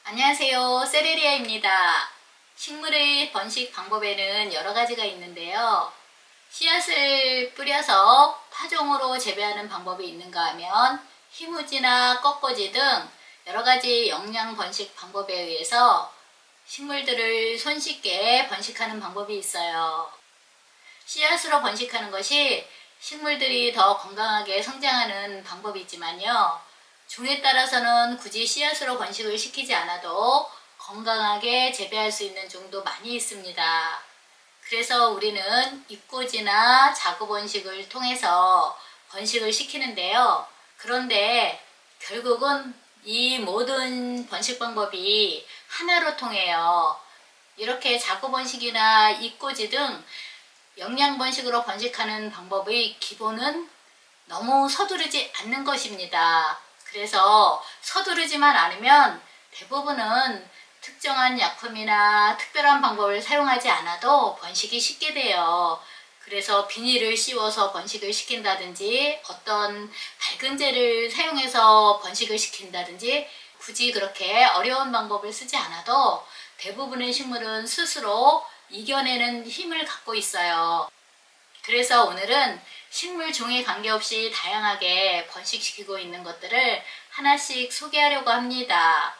안녕하세요. 세레리아입니다. 식물의 번식 방법에는 여러 가지가 있는데요. 씨앗을 뿌려서 파종으로 재배하는 방법이 있는가 하면 희무지나 꺾꽂이 등 여러 가지 영양 번식 방법에 의해서 식물들을 손쉽게 번식하는 방법이 있어요. 씨앗으로 번식하는 것이 식물들이 더 건강하게 성장하는 방법이 있지만요. 종에 따라서는 굳이 씨앗으로 번식을 시키지 않아도 건강하게 재배할 수 있는 종도 많이 있습니다. 그래서 우리는 잎꽂이나 자구 번식을 통해서 번식을 시키는데요. 그런데 결국은 이 모든 번식 방법이 하나로 통해요. 이렇게 자구 번식이나 잎꽂이 등 영양 번식으로 번식하는 방법의 기본은 너무 서두르지 않는 것입니다. 그래서 서두르지만 않으면 대부분은 특정한 약품이나 특별한 방법을 사용하지 않아도 번식이 쉽게 돼요. 그래서 비닐을 씌워서 번식을 시킨다든지 어떤 밝은제를 사용해서 번식을 시킨다든지 굳이 그렇게 어려운 방법을 쓰지 않아도 대부분의 식물은 스스로 이겨내는 힘을 갖고 있어요. 그래서 오늘은 식물 종에 관계없이 다양하게 번식시키고 있는 것들을 하나씩 소개하려고 합니다.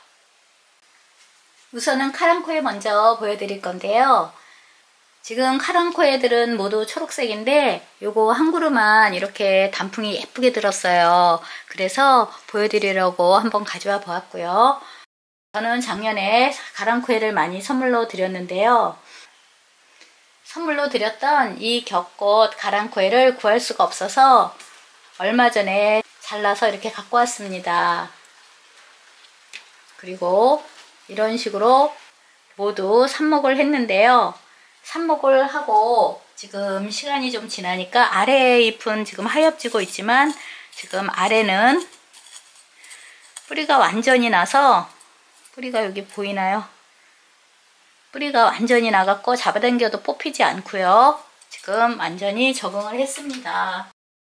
우선은 카랑코에 먼저 보여드릴 건데요. 지금 카랑코에들은 모두 초록색인데 요거 한 그루만 이렇게 단풍이 예쁘게 들었어요. 그래서 보여드리려고 한번 가져와 보았고요. 저는 작년에 카랑코에를 많이 선물로 드렸는데요. 선물로 드렸던 이 겹꽃 가랑코에를 구할 수가 없어서 얼마 전에 잘라서 이렇게 갖고 왔습니다. 그리고 이런 식으로 모두 삽목을 했는데요. 삽목을 하고 지금 시간이 좀 지나니까 아래 잎은 지금 하엽지고 있지만 지금 아래는 뿌리가 완전히 나서 뿌리가 여기 보이나요? 뿌리가 완전히 나갔고 잡아당겨도 뽑히지 않고요. 지금 완전히 적응을 했습니다.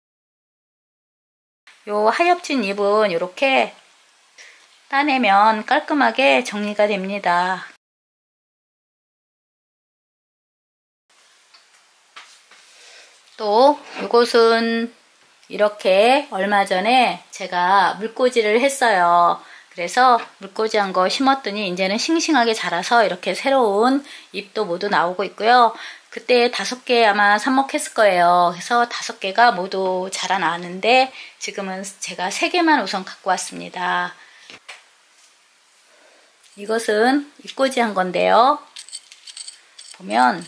요 하엽진 잎은 이렇게 따내면 깔끔하게 정리가 됩니다. 또 이곳은 이렇게 얼마 전에 제가 물꽂이를 했어요. 그래서 물꽂이한 거 심었더니 이제는 싱싱하게 자라서 이렇게 새로운 잎도 모두 나오고 있고요. 그때 5개 아마 삽목했을 거예요. 그래서 5개가 모두 자라나는데 지금은 제가 3개만 우선 갖고 왔습니다. 이것은 잎꽂이 한 건데요. 보면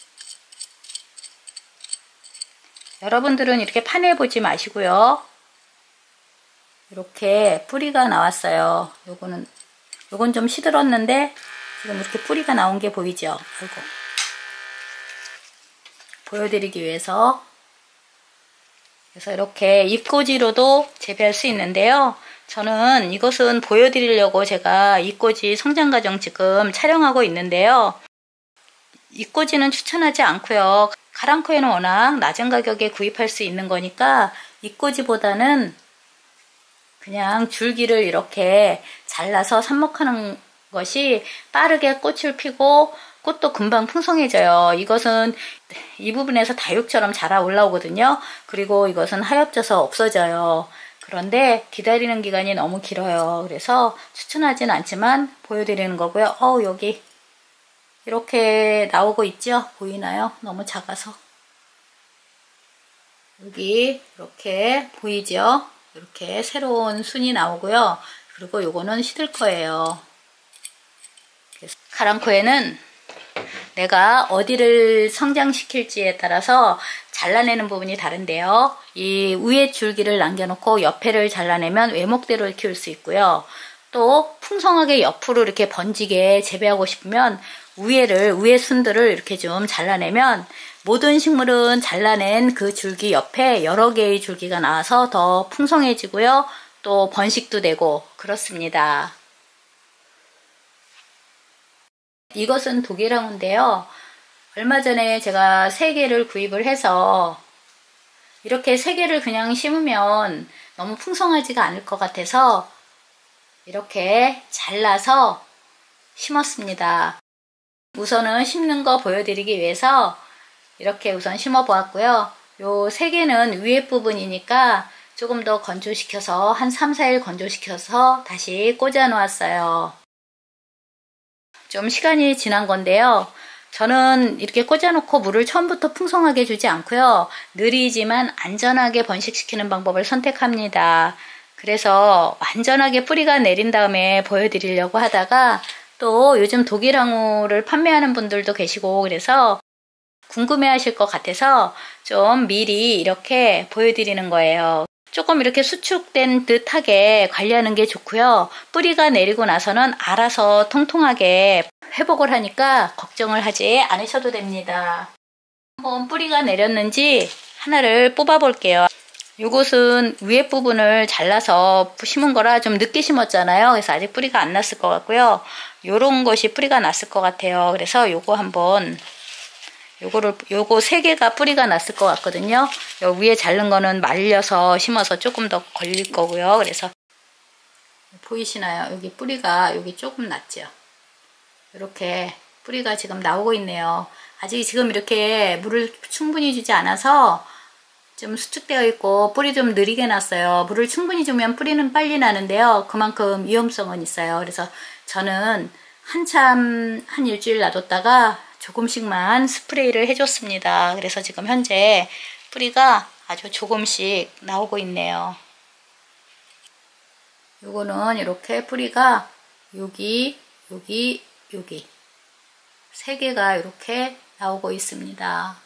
여러분들은 이렇게 파내보지 마시고요. 이렇게 뿌리가 나왔어요. 요건 좀 시들었는데 지금 이렇게 뿌리가 나온 게 보이죠? 아이고. 보여드리기 위해서. 그래서 이렇게 잎꽂이로도 재배할 수 있는데요. 저는 이것은 보여드리려고 제가 잎꽂이 성장 과정 지금 촬영하고 있는데요. 잎꽂이는 추천하지 않고요. 카랑코에는 워낙 낮은 가격에 구입할 수 있는 거니까 잎꽂이보다는 그냥 줄기를 이렇게 잘라서 삽목하는 것이 빠르게 꽃을 피고 꽃도 금방 풍성해져요. 이것은 이 부분에서 다육처럼 자라 올라오거든요. 그리고 이것은 하엽져서 없어져요. 그런데 기다리는 기간이 너무 길어요. 그래서 추천하진 않지만 보여드리는 거고요. 여기 이렇게 나오고 있죠? 보이나요? 너무 작아서. 여기 이렇게 보이죠? 이렇게 새로운 순이 나오고요. 그리고 요거는 시들 거예요. 카랑코에는 내가 어디를 성장시킬지에 따라서 잘라내는 부분이 다른데요. 이 위에 줄기를 남겨놓고 옆에를 잘라내면 외목대로 키울 수 있고요. 또 풍성하게 옆으로 이렇게 번지게 재배하고 싶으면 위에 순들을 이렇게 좀 잘라내면 모든 식물은 잘라낸 그 줄기 옆에 여러 개의 줄기가 나와서 더 풍성해지고요. 또 번식도 되고 그렇습니다. 이것은 독일항우인데요. 얼마 전에 제가 3개를 구입을 해서 이렇게 3개를 그냥 심으면 너무 풍성하지가 않을 것 같아서 이렇게 잘라서 심었습니다. 우선은 심는 거 보여드리기 위해서 이렇게 우선 심어 보았고요. 요 3개는 위에 부분이니까 조금 더 건조시켜서 한 3, 4일 건조시켜서 다시 꽂아 놓았어요. 좀 시간이 지난 건데요. 저는 이렇게 꽂아놓고 물을 처음부터 풍성하게 주지 않고요. 느리지만 안전하게 번식시키는 방법을 선택합니다. 그래서 완전하게 뿌리가 내린 다음에 보여드리려고 하다가 또 요즘 독일항우를 판매하는 분들도 계시고 그래서 궁금해하실 것 같아서 좀 미리 이렇게 보여드리는 거예요. 조금 이렇게 수축된 듯하게 관리하는 게 좋고요. 뿌리가 내리고 나서는 알아서 통통하게 회복을 하니까 걱정을 하지 않으셔도 됩니다. 한번 뿌리가 내렸는지 하나를 뽑아 볼게요. 이것은 위에 부분을 잘라서 심은 거라 좀 늦게 심었잖아요. 그래서 아직 뿌리가 안 났을 것 같고요. 요런 것이 뿌리가 났을 것 같아요. 그래서 요거 한번 요거 3개가 뿌리가 났을 것 같거든요. 요 위에 자른 거는 말려서 심어서 조금 더 걸릴 거고요. 그래서 보이시나요? 여기 뿌리가 여기 조금 났죠. 이렇게 뿌리가 지금 나오고 있네요. 아직 지금 이렇게 물을 충분히 주지 않아서 좀 수축되어 있고 뿌리 좀 느리게 났어요. 물을 충분히 주면 뿌리는 빨리 나는데요. 그만큼 위험성은 있어요. 그래서 저는 한참 한 일주일 놔뒀다가 조금씩만 스프레이를 해줬습니다. 그래서 지금 현재 뿌리가 아주 조금씩 나오고 있네요. 요거는 이렇게 뿌리가 여기 3개가 이렇게 나오고 있습니다.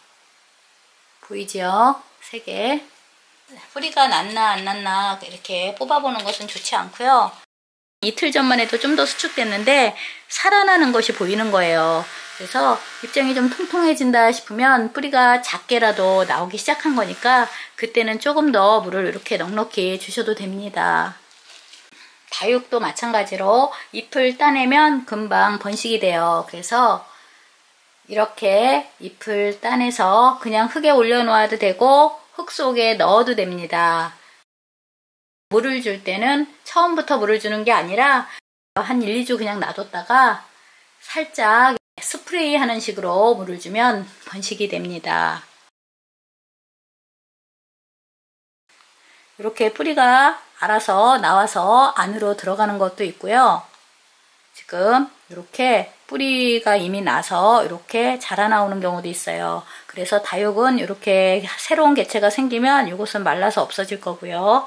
보이죠? 3개. 뿌리가 났나 안 났나 이렇게 뽑아보는 것은 좋지 않고요. 이틀 전만 해도 좀 더 수축됐는데 살아나는 것이 보이는 거예요. 그래서 입장이 좀 통통해진다 싶으면 뿌리가 작게라도 나오기 시작한 거니까 그때는 조금 더 물을 이렇게 넉넉히 주셔도 됩니다. 다육도 마찬가지로 잎을 따내면 금방 번식이 돼요. 그래서 이렇게 잎을 따내서 그냥 흙에 올려놓아도 되고 흙 속에 넣어도 됩니다. 물을 줄 때는 처음부터 물을 주는 게 아니라 한 1, 2주 그냥 놔뒀다가 살짝 스프레이 하는 식으로 물을 주면 번식이 됩니다. 이렇게 뿌리가 알아서 나와서 안으로 들어가는 것도 있고요. 지금 이렇게 뿌리가 이미 나서 이렇게 자라나오는 경우도 있어요. 그래서 다육은 이렇게 새로운 개체가 생기면 이것은 말라서 없어질 거고요.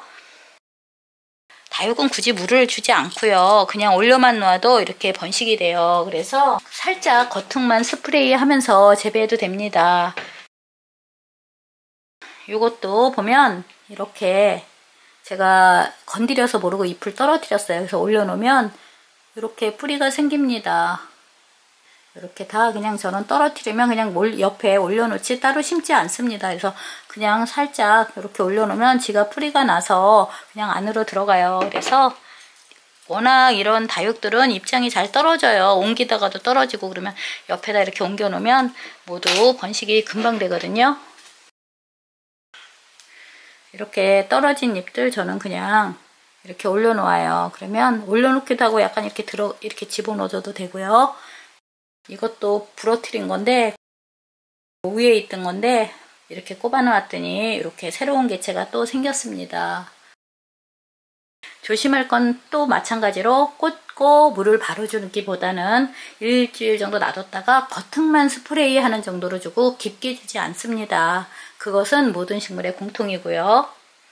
다육은 굳이 물을 주지 않고요. 그냥 올려만 놓아도 이렇게 번식이 돼요. 그래서 살짝 겉흙만 스프레이 하면서 재배해도 됩니다. 이것도 보면 이렇게 제가 건드려서 모르고 잎을 떨어뜨렸어요. 그래서 올려놓으면 이렇게 뿌리가 생깁니다. 이렇게 다 그냥 저는 떨어뜨리면 그냥 옆에 올려놓지 따로 심지 않습니다. 그래서 그냥 살짝 이렇게 올려놓으면 지가 뿌리가 나서 그냥 안으로 들어가요. 그래서 워낙 이런 다육들은 입장이 잘 떨어져요. 옮기다가도 떨어지고 그러면 옆에다 이렇게 옮겨 놓으면 모두 번식이 금방 되거든요. 이렇게 떨어진 잎들 저는 그냥 이렇게 올려놓아요. 그러면 올려놓기도 하고 약간 이렇게 집어넣어줘도 되고요. 이것도 부러뜨린 건데 위에 있던 건데 이렇게 꼽아 놓았더니 이렇게 새로운 개체가 또 생겼습니다. 조심할 건 또 마찬가지로 꽂고 물을 바로 주기보다는 일주일 정도 놔뒀다가 겉흙만 스프레이 하는 정도로 주고 깊게 주지 않습니다. 그것은 모든 식물의 공통이고요.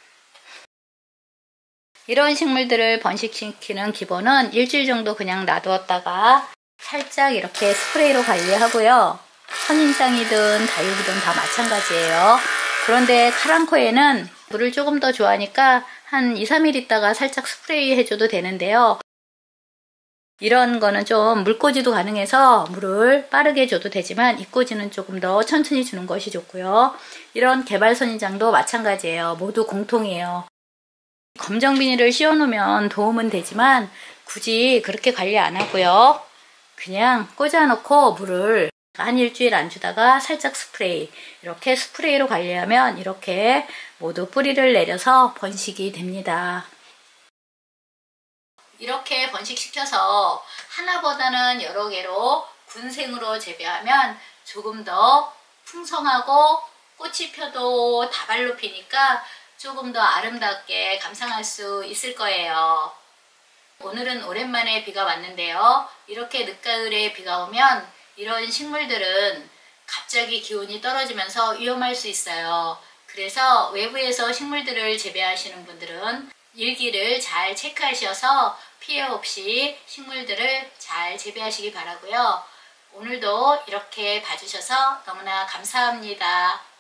이런 식물들을 번식시키는 기본은 일주일 정도 그냥 놔두었다가 살짝 이렇게 스프레이로 관리하고요. 선인장이든 다육이든 다 마찬가지예요. 그런데 카랑코에는 물을 조금 더 좋아하니까 한 2, 3일 있다가 살짝 스프레이 해줘도 되는데요. 이런 거는 좀 물꽂이도 가능해서 물을 빠르게 줘도 되지만 잎꽂이는 조금 더 천천히 주는 것이 좋고요. 이런 개발 선인장도 마찬가지예요. 모두 공통이에요. 검정 비닐을 씌워 놓으면 도움은 되지만 굳이 그렇게 관리 안 하고요. 그냥 꽂아 놓고 물을 한 일주일 안 주다가 살짝 스프레이, 이렇게 스프레이로 관리하면 이렇게 모두 뿌리를 내려서 번식이 됩니다. 이렇게 번식시켜서 하나보다는 여러 개로 군생으로 재배하면 조금 더 풍성하고 꽃이 펴도 다발로 피니까 조금 더 아름답게 감상할 수 있을 거예요. 오늘은 오랜만에 비가 왔는데요. 이렇게 늦가을에 비가 오면 이런 식물들은 갑자기 기온이 떨어지면서 위험할 수 있어요. 그래서 외부에서 식물들을 재배하시는 분들은 일기를 잘 체크하셔서 피해 없이 식물들을 잘 재배하시기 바라고요. 오늘도 이렇게 봐주셔서 너무나 감사합니다.